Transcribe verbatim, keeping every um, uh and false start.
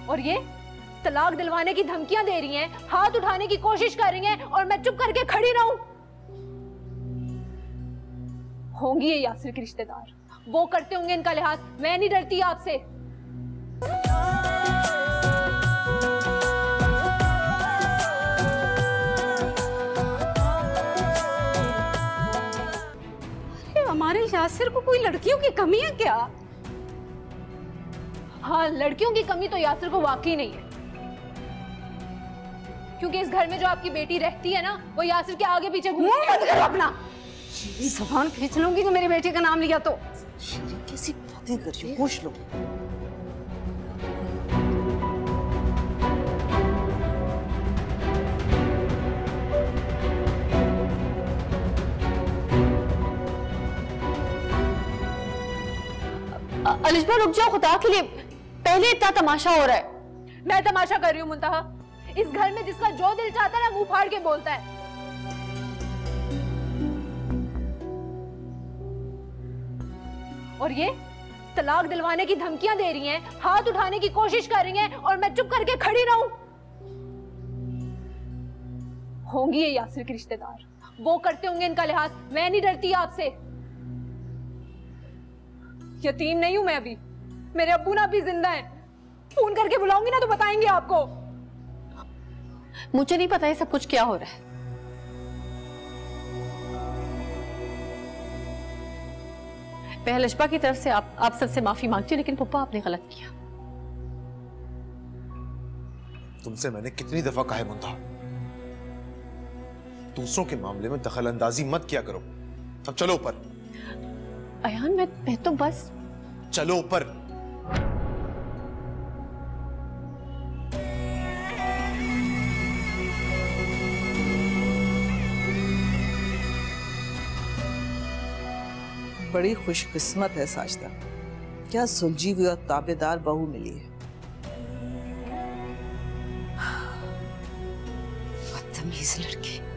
और ये तलाक दिलवाने की धमकियां दे रही हैं, हाथ उठाने की कोशिश कर रही हैं और मैं चुप करके खड़ी रहूं? होंगी ये यासिर के रिश्तेदार, वो करते होंगे इनका लिहाज। मैं नहीं डरती आपसे। अरे हमारे यासिर को कोई लड़कियों की कमी है क्या? हाँ, लड़कियों की कमी तो यासिर को वाकई नहीं है, क्योंकि इस घर में जो आपकी बेटी रहती है ना, वो यासिर के आगे पीछे घूम। मत करो अपना, ज़बान खींच लूंगी तो मेरी बेटी का नाम लिया तो। कैसी बातें कर रही हो, पूछ लो। अलिशबा रुक जाओ खुदा के लिए, पहले इतना तमाशा हो रहा है। मैं तमाशा कर रही हूँ मुंतहा? इस घर में जिसका जो दिल चाहता है ना मुंह फाड़ के बोलता है। और ये तलाक दिलवाने की धमकियां दे रही हैं, हाथ उठाने की कोशिश कर रही हैं और मैं चुप करके खड़ी रहूं? होंगी ये यासिर के रिश्तेदार, वो करते होंगे इनका लिहाज। मैं नहीं डरती आपसे। यतीम नहीं हूं मैं अभी, मेरे अब्बू ना भी जिंदा हैं। फोन करके बुलाऊंगी ना तो बताएंगे आपको। मुझे नहीं पता ये सब कुछ क्या हो रहा है। मैं अलिशबा की तरफ से आप आप सबसे माफी मांगती हूँ, लेकिन पप्पा आपने गलत किया। तुमसे मैंने कितनी दफा कहा है मुंतहा, दूसरों के मामले में दखल अंदाजी मत किया करो। अब चलो ऊपर। अयान मैं मैं तो बस। चलो ऊपर। बड़ी खुशकिस्मत है साजिदा, क्या सुलझी हुई और ताबेदार बहू मिली है। बदतमीज लड़की।